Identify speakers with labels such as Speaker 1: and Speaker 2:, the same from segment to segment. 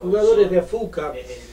Speaker 1: jugadores de Afuca,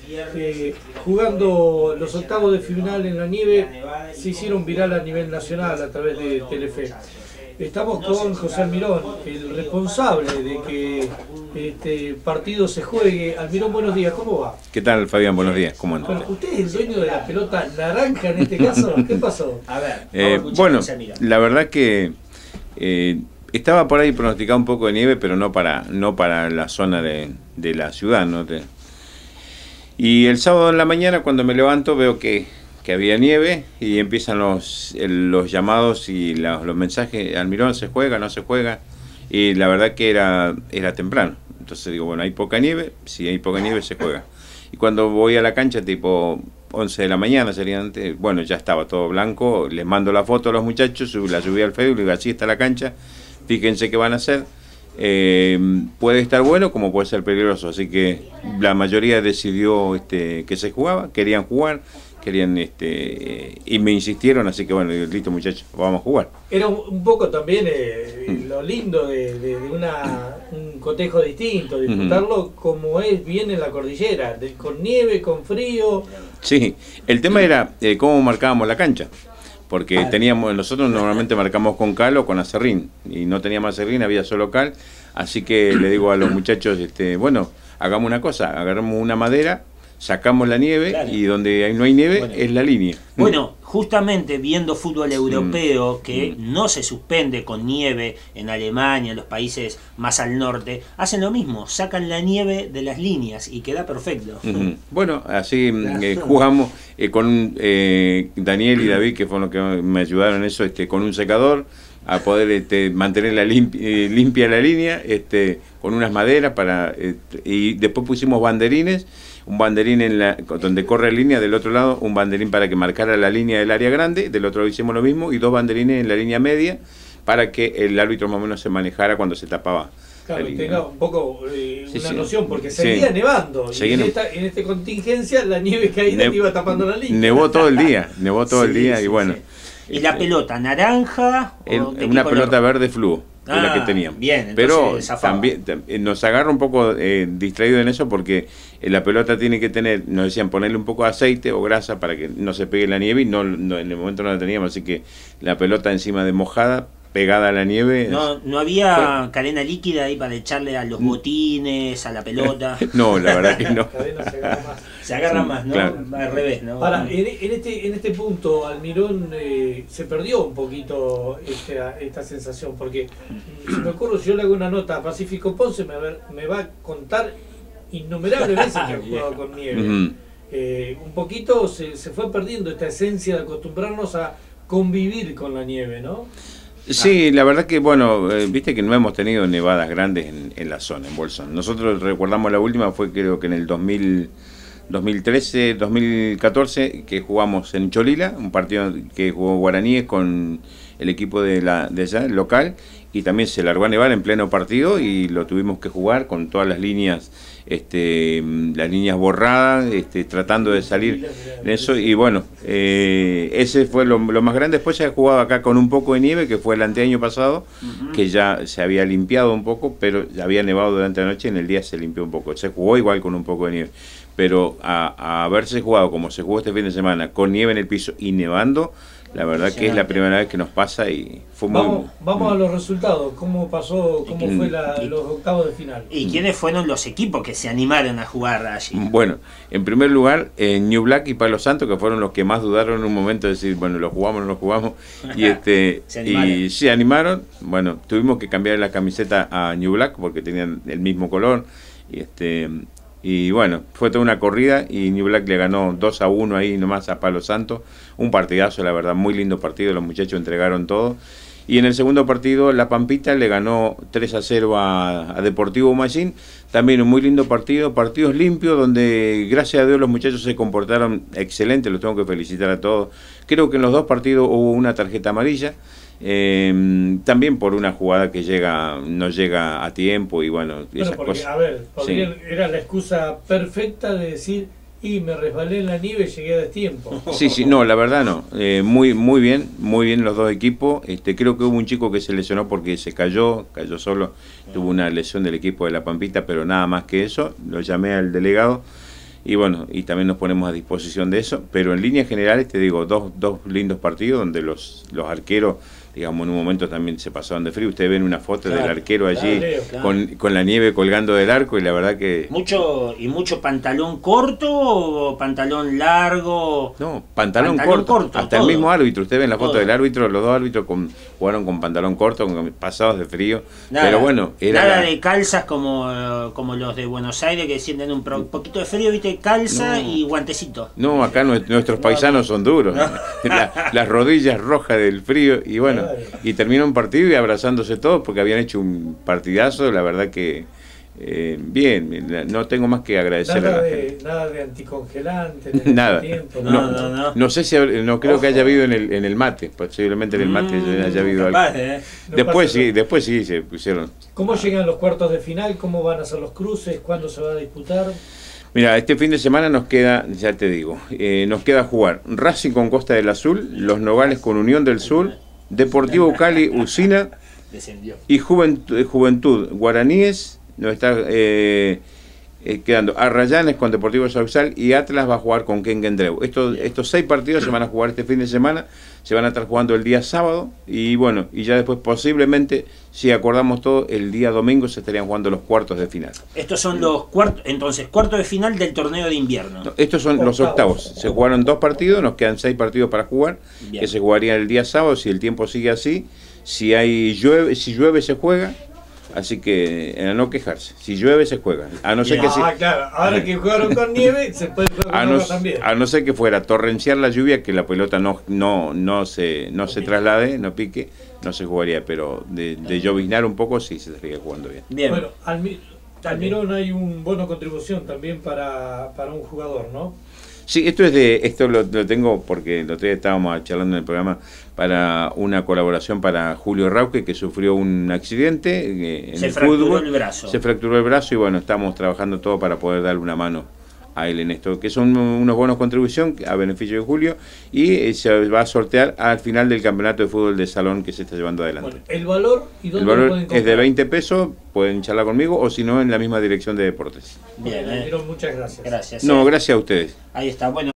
Speaker 1: jugando los octavos de final en la nieve, se hicieron viral a nivel nacional a través de Telefe. Estamos con José Almirón, el responsable de que este partido se juegue. Almirón, buenos días, ¿cómo va?
Speaker 2: ¿Qué tal, Fabián? Buenos días, ¿cómo andas?
Speaker 1: Bueno, ¿usted es el dueño de la pelota naranja en este caso? ¿Qué pasó?
Speaker 3: A ver,
Speaker 2: bueno, la verdad que estaba por ahí pronosticado un poco de nieve, pero no para la zona de la ciudad, ¿no? Y el sábado en la mañana, cuando me levanto, veo que había nieve y empiezan los llamados y los mensajes. Almirón, ¿se juega? ¿No se juega? Y la verdad que era temprano. Entonces digo, bueno, hay poca nieve, si hay poca nieve se juega. Y cuando voy a la cancha, tipo 11 de la mañana, sería antes, bueno, ya estaba todo blanco, les mando la foto a los muchachos, la subí al Facebook, digo, así está la cancha, fíjense qué van a hacer. Puede estar bueno como puede ser peligroso, así que la mayoría decidió que se jugaba, querían jugar, y me insistieron, así que bueno, listo muchachos, vamos a jugar.
Speaker 1: Era un poco también lo lindo de un cotejo distinto, disfrutarlo como es bien en la cordillera, con nieve, con frío.
Speaker 2: Sí, el tema era cómo marcábamos la cancha, porque nosotros normalmente marcamos con cal o con acerrín, y no teníamos acerrín, había solo cal, así que le digo a los muchachos, bueno, hagamos una cosa, agarramos una madera, sacamos la nieve, claro, y donde no hay nieve, bueno, es la línea.
Speaker 3: Bueno, justamente viendo fútbol europeo que no se suspende con nieve en Alemania, en los países más al norte, hacen lo mismo, sacan la nieve de las líneas y queda perfecto.
Speaker 2: Bueno, así jugamos con Daniel y David, que fueron los que me ayudaron en eso, con un secador, a poder mantener limpia la línea, con unas maderas y después pusimos banderines, un banderín donde corre la línea, del otro lado un banderín para que marcara la línea del área grande, del otro lado hicimos lo mismo, y dos banderines en la línea media para que el árbitro más o menos se manejara cuando se tapaba.
Speaker 1: Claro, y tenga un poco una noción, porque seguía nevando, y en esta contingencia la nieve caída iba tapando la línea.
Speaker 2: Nevó todo el día, y bueno.
Speaker 3: ¿Y la pelota naranja?
Speaker 2: Una pelota verde fluo, de la que teníamos.
Speaker 3: Bien,
Speaker 2: pero también nos agarra un poco distraído en eso, porque la pelota tiene que tener, nos decían, ponerle un poco de aceite o grasa para que no se pegue la nieve, y no en el momento no la teníamos, así que la pelota encima de mojada, pegada a la nieve.
Speaker 3: No había cadena líquida ahí para echarle a los botines, a la pelota.
Speaker 2: No, la verdad que no.
Speaker 3: Se agarra más, ¿no?
Speaker 2: Claro.
Speaker 3: Al revés, ¿no?
Speaker 1: Ahora, en este punto, Almirón, se perdió un poquito esta sensación, porque si me acuerdo, si yo le hago una nota a Pacífico Ponce, me va a contar innumerables veces que ha jugado con nieve. Un poquito se fue perdiendo esta esencia de acostumbrarnos a convivir con la nieve, ¿no?
Speaker 2: Sí, la verdad que, bueno, viste que no hemos tenido nevadas grandes en la zona, en Bolsón. Nosotros recordamos la última, fue creo que en el 2013, 2014, que jugamos en Cholila, un partido que jugó Guaraníes con el equipo de allá, local, y también se largó a nevar en pleno partido y lo tuvimos que jugar con todas las líneas borradas, tratando de salir en eso, y bueno, ese fue lo más grande. Después se ha jugado acá con un poco de nieve, que fue el anteaño pasado, que ya se había limpiado un poco, pero ya había nevado durante la noche, y en el día se limpió un poco. Se jugó igual con un poco de nieve, pero a haberse jugado como se jugó este fin de semana, con nieve en el piso y nevando, la verdad que es la primera vez que nos pasa, y fue
Speaker 1: Vamos a los resultados. ¿Cómo pasó? ¿Cómo fue los octavos de final?
Speaker 3: ¿Y quiénes fueron los equipos que se animaron a jugar allí?
Speaker 2: Bueno, en primer lugar, New Black y Palo Santo, que fueron los que más dudaron en un momento de decir, bueno, lo jugamos o no lo jugamos, y se animaron. Bueno, tuvimos que cambiar la camiseta a New Black porque tenían el mismo color, y bueno, fue toda una corrida, y New Black le ganó 2-1 ahí nomás a Palo Santo. Un partidazo, la verdad, muy lindo partido, los muchachos entregaron todo. Y en el segundo partido, La Pampita le ganó 3-0 a Deportivo Machín. También un muy lindo partido, partidos limpios, donde gracias a Dios los muchachos se comportaron excelente, los tengo que felicitar a todos. Creo que en los dos partidos hubo una tarjeta amarilla. También por una jugada que no llega a tiempo, y bueno, esas
Speaker 1: porque,
Speaker 2: cosas.
Speaker 1: A ver, era la excusa perfecta de decir, Y me resbalé en la nieve y llegué a destiempo.
Speaker 2: Sí, sí, no, la verdad no. Muy bien los dos equipos. Creo que hubo un chico que se lesionó porque se cayó solo. Tuvo una lesión del equipo de La Pampita, pero nada más que eso. Lo llamé al delegado y bueno, y también nos ponemos a disposición de eso. Pero en líneas generales te digo, dos lindos partidos donde los arqueros, digamos, en un momento también se pasaron de frío. Ustedes ven una foto del arquero allí con la nieve colgando del arco y la verdad que...
Speaker 3: ¿Mucho pantalón corto o pantalón largo?
Speaker 2: No, pantalón corto. Hasta todo. El mismo árbitro. Ustedes ven la foto del árbitro, los dos árbitros jugaron con pantalón corto, pasados de frío.
Speaker 3: Nada,
Speaker 2: pero bueno,
Speaker 3: nada de calzas como los de Buenos Aires que sienten un poquito de frío, viste, calza y guantecito.
Speaker 2: No, acá nuestros paisanos son duros. Las rodillas rojas del frío y bueno. Y terminó un partido y abrazándose todos porque habían hecho un partidazo, la verdad que bien, no tengo más que agradecer
Speaker 1: nada
Speaker 2: a la gente.
Speaker 1: Nada de anticongelante,
Speaker 2: nada.
Speaker 1: Tiempo,
Speaker 2: no sé si no creo que haya habido en el mate, posiblemente en el mate haya habido algo. Después sí se pusieron.
Speaker 1: ¿Cómo llegan los cuartos de final? ¿Cómo van a ser los cruces? ¿Cuándo se va a disputar?
Speaker 2: Mira, este fin de semana nos queda, ya te digo, nos queda jugar Racing con Costa del Azul, Los Nogales con Unión del Sur, Deportivo Cali, Usina y Juventud Guaraníes. Nos está quedando Arrayanes con Deportivo Sausal y Atlas va a jugar con Quenquendreu. Estos 6 partidos se van a jugar este fin de semana, se van a estar jugando el día sábado y bueno, y ya después posiblemente, si acordamos todo, el día domingo se estarían jugando los cuartos de final.
Speaker 3: Estos son los cuartos de final del torneo de invierno.
Speaker 2: No, estos son los octavos. Se jugaron 2 partidos, nos quedan 6 partidos para jugar, que se jugarían el día sábado si el tiempo sigue así. Si llueve se juega. Así que a no quejarse. Si llueve se juega. A no ser que
Speaker 1: claro, ahora que jugaron con nieve se puede jugar con también.
Speaker 2: A no ser que fuera torrenciar la lluvia, que la pelota no se traslade, no pique, no se jugaría, pero de lloviznar un poco sí se estaría jugando bien.
Speaker 1: Bueno, Almirón hay un bono contribución también para un jugador, ¿no?
Speaker 2: Sí, esto lo tengo porque el otro día estábamos charlando en el programa para una colaboración para Julio Rauque, que sufrió un accidente en el fútbol. Se fracturó el brazo y bueno, estamos trabajando todo para poder darle una mano a él en esto, que son unos bonos contribución a beneficio de Julio y se va a sortear al final del campeonato de fútbol de salón que se está llevando adelante. Bueno,
Speaker 1: ¿el valor y dónde
Speaker 2: lo pueden
Speaker 1: comprar?
Speaker 2: Es de 20 pesos, pueden charlar conmigo o si no en la misma dirección de deportes.
Speaker 1: Bien, muchas gracias.
Speaker 3: Gracias.
Speaker 2: No, gracias a ustedes.
Speaker 3: Ahí está, bueno.